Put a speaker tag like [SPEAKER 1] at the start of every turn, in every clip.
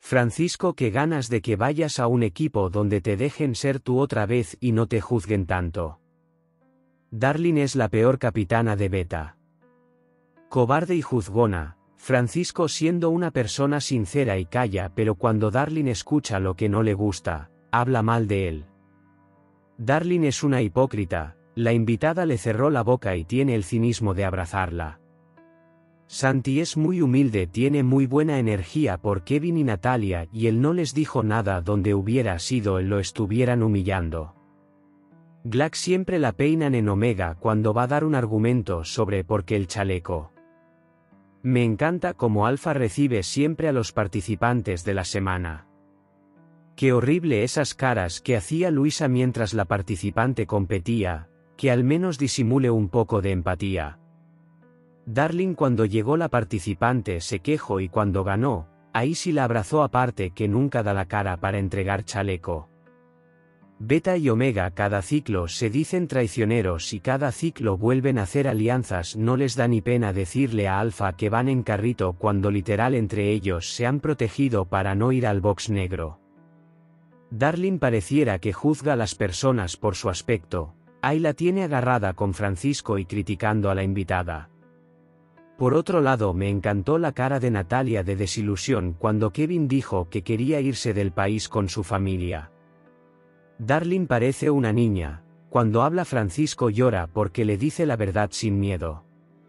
[SPEAKER 1] Francisco, qué ganas de que vayas a un equipo donde te dejen ser tú otra vez y no te juzguen tanto. Darlin es la peor capitana de Beta. Cobarde y juzgona, Francisco siendo una persona sincera y calla, pero cuando Darlin escucha lo que no le gusta, habla mal de él. Darlin es una hipócrita, la invitada le cerró la boca y tiene el cinismo de abrazarla. Santi es muy humilde, tiene muy buena energía por Kevin y Natalia y él no les dijo nada donde hubiera sido él lo estuvieran humillando. Glack siempre la peinan en Omega cuando va a dar un argumento sobre por qué el chaleco. Me encanta cómo Alpha recibe siempre a los participantes de la semana. Qué horrible esas caras que hacía Luisa mientras la participante competía, que al menos disimule un poco de empatía. Darlin cuando llegó la participante se quejó y cuando ganó, ahí sí la abrazó aparte que nunca da la cara para entregar chaleco. Beta y Omega cada ciclo se dicen traicioneros y cada ciclo vuelven a hacer alianzas, no les da ni pena decirle a Alpha que van en carrito cuando literal entre ellos se han protegido para no ir al box negro. Darlin pareciera que juzga a las personas por su aspecto, ahí la tiene agarrada con Francisco y criticando a la invitada. Por otro lado, me encantó la cara de Natalia de desilusión cuando Kevin dijo que quería irse del país con su familia. Darlin parece una niña, cuando habla Francisco llora porque le dice la verdad sin miedo.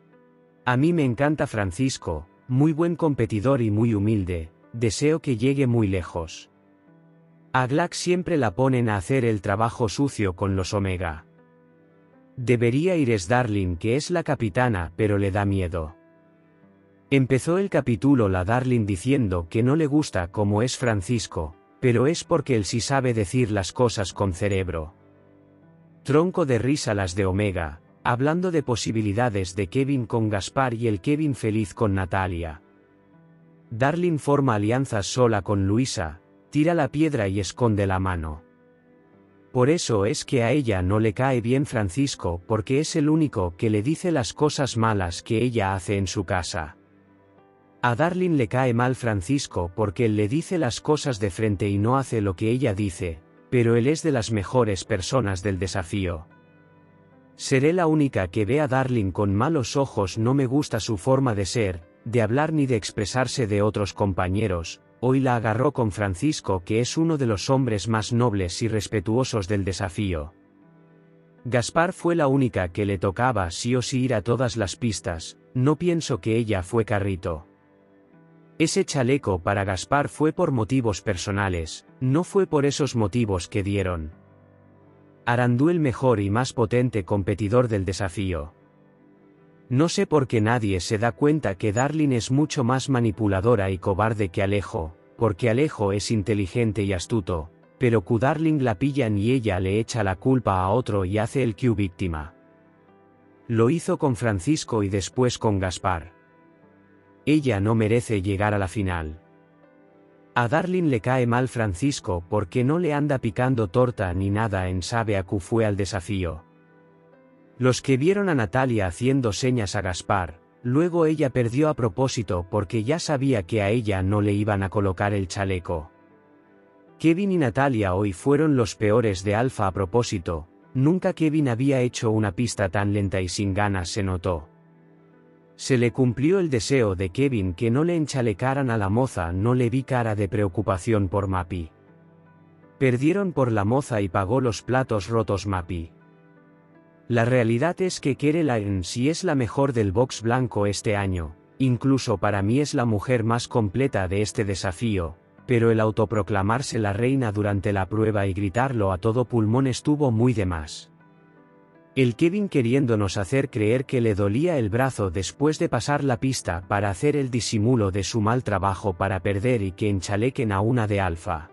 [SPEAKER 1] A mí me encanta Francisco, muy buen competidor y muy humilde, deseo que llegue muy lejos. A Glack siempre la ponen a hacer el trabajo sucio con los Omega. Debería ir es Darlin que es la capitana pero le da miedo. Empezó el capítulo la Darlin diciendo que no le gusta cómo es Francisco, pero es porque él sí sabe decir las cosas con cerebro. Tronco de risa las de Omega, hablando de posibilidades de Kevin con Gaspar y el Kevin feliz con Natalia. Darlin forma alianzas sola con Luisa, tira la piedra y esconde la mano. Por eso es que a ella no le cae bien Francisco porque es el único que le dice las cosas malas que ella hace en su casa. A Darlin le cae mal Francisco porque él le dice las cosas de frente y no hace lo que ella dice, pero él es de las mejores personas del desafío. Seré la única que ve a Darlin con malos ojos, no me gusta su forma de ser, de hablar ni de expresarse de otros compañeros. Hoy la agarró con Francisco que es uno de los hombres más nobles y respetuosos del desafío. Gaspar fue la única que le tocaba sí o sí ir a todas las pistas, no pienso que ella fue carrito. Ese chaleco para Gaspar fue por motivos personales, no fue por esos motivos que dieron. Arandú el mejor y más potente competidor del desafío. No sé por qué nadie se da cuenta que Darlin es mucho más manipuladora y cobarde que Alejo, porque Alejo es inteligente y astuto, pero Darlin la pillan y ella le echa la culpa a otro y hace el Q víctima. Lo hizo con Francisco y después con Gaspar. Ella no merece llegar a la final. A Darlin le cae mal Francisco porque no le anda picando torta ni nada en Sabe a Q fue al desafío. Los que vieron a Natalia haciendo señas a Gaspar, luego ella perdió a propósito porque ya sabía que a ella no le iban a colocar el chaleco. Kevin y Natalia hoy fueron los peores de Alpha a propósito, nunca Kevin había hecho una pista tan lenta y sin ganas se notó. Se le cumplió el deseo de Kevin que no le enchalecaran a la moza, no le vi cara de preocupación por Mappy. Perdieron por la moza y pagó los platos rotos Mappy. La realidad es que Caroline sí es la mejor del box blanco este año, incluso para mí es la mujer más completa de este desafío, pero el autoproclamarse la reina durante la prueba y gritarlo a todo pulmón estuvo muy de más. El Kevin queriéndonos hacer creer que le dolía el brazo después de pasar la pista para hacer el disimulo de su mal trabajo para perder y que enchalequen a una de Alpha.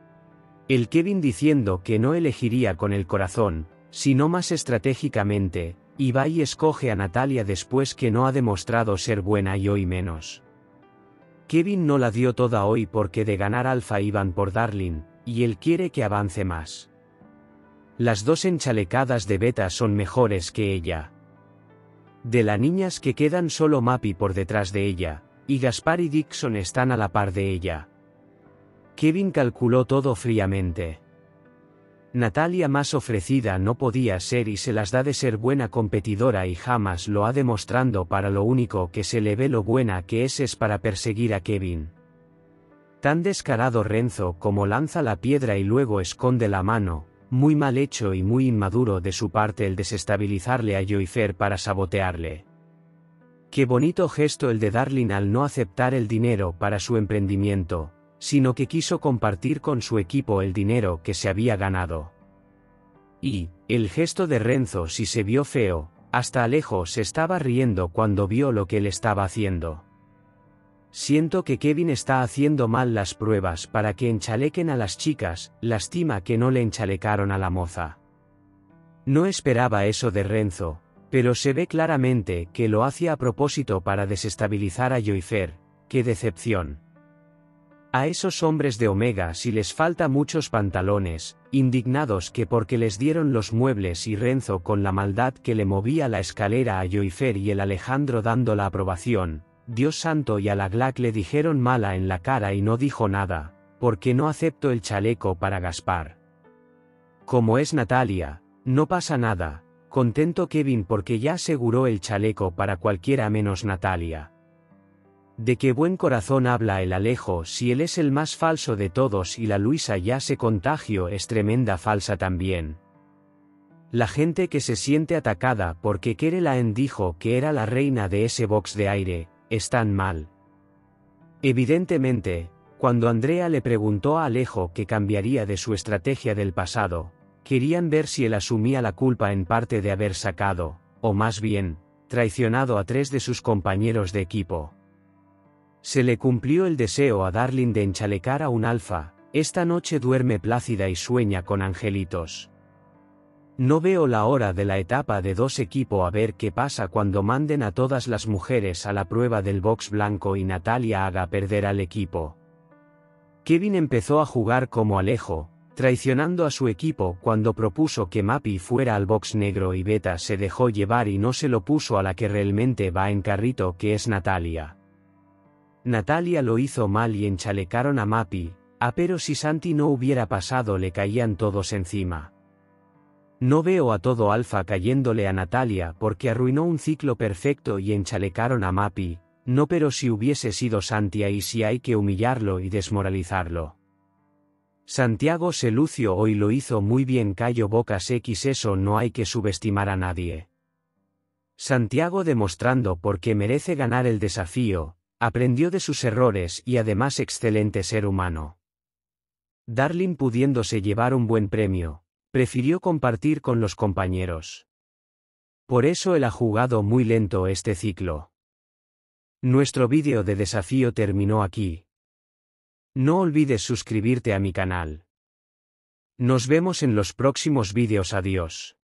[SPEAKER 1] El Kevin diciendo que no elegiría con el corazón, sino más estratégicamente, y va y escoge a Natalia después que no ha demostrado ser buena y hoy menos. Kevin no la dio toda hoy porque de ganar Alpha iban por Darlin, y él quiere que avance más. Las dos enchalecadas de Beta son mejores que ella. De las niñas que quedan solo Mappy por detrás de ella, y Gaspar y Dixon están a la par de ella. Kevin calculó todo fríamente. Natalia más ofrecida no podía ser y se las da de ser buena competidora y jamás lo ha demostrando. Para lo único que se le ve lo buena que es para perseguir a Kevin. Tan descarado Renzo como lanza la piedra y luego esconde la mano, muy mal hecho y muy inmaduro de su parte el desestabilizarle a Joyfer para sabotearle. Qué bonito gesto el de Darling al no aceptar el dinero para su emprendimiento, sino que quiso compartir con su equipo el dinero que se había ganado. Y, el gesto de Renzo sí se vio feo, hasta Alejo se estaba riendo cuando vio lo que él estaba haciendo. Siento que Kevin está haciendo mal las pruebas para que enchalequen a las chicas, lástima que no le enchalecaron a la moza. No esperaba eso de Renzo, pero se ve claramente que lo hacía a propósito para desestabilizar a Joyfer. ¡Qué decepción! A esos hombres de Omega si les falta muchos pantalones, indignados que porque les dieron los muebles y Renzo con la maldad que le movía la escalera a Joyfer y el Alejandro dando la aprobación, Dios santo, y a la Glack le dijeron mala en la cara y no dijo nada, porque no acepto el chaleco para Gaspar. Como es Natalia, no pasa nada, contento Kevin porque ya aseguró el chaleco para cualquiera menos Natalia. De qué buen corazón habla el Alejo si él es el más falso de todos y la Luisa ya se contagió, es tremenda falsa también. La gente que se siente atacada porque Caroline dijo que era la reina de ese box de aire, están mal. Evidentemente, cuando Andrea le preguntó a Alejo qué cambiaría de su estrategia del pasado, querían ver si él asumía la culpa en parte de haber sacado, o más bien, traicionado a 3 de sus compañeros de equipo. Se le cumplió el deseo a Darling de enchalecar a un alfa, esta noche duerme plácida y sueña con angelitos. No veo la hora de la etapa de 2 equipo a ver qué pasa cuando manden a todas las mujeres a la prueba del box blanco y Natalia haga perder al equipo. Kevin empezó a jugar como Alejo, traicionando a su equipo cuando propuso que Mappy fuera al box negro y Beta se dejó llevar y no se lo puso a la que realmente va en carrito, que es Natalia. Natalia lo hizo mal y enchalecaron a Mappy, pero si Santi no hubiera pasado le caían todos encima. No veo a todo Alfa cayéndole a Natalia porque arruinó un ciclo perfecto y enchalecaron a Mappy, no, pero si hubiese sido Santi ahí sí hay que humillarlo y desmoralizarlo. Santiago se lució hoy, lo hizo muy bien, callo bocas X, eso no hay que subestimar a nadie. Santiago demostrando por qué merece ganar el desafío. Aprendió de sus errores y además excelente ser humano. Darling pudiéndose llevar un buen premio, prefirió compartir con los compañeros. Por eso él ha jugado muy lento este ciclo. Nuestro vídeo de desafío terminó aquí. No olvides suscribirte a mi canal. Nos vemos en los próximos vídeos, adiós.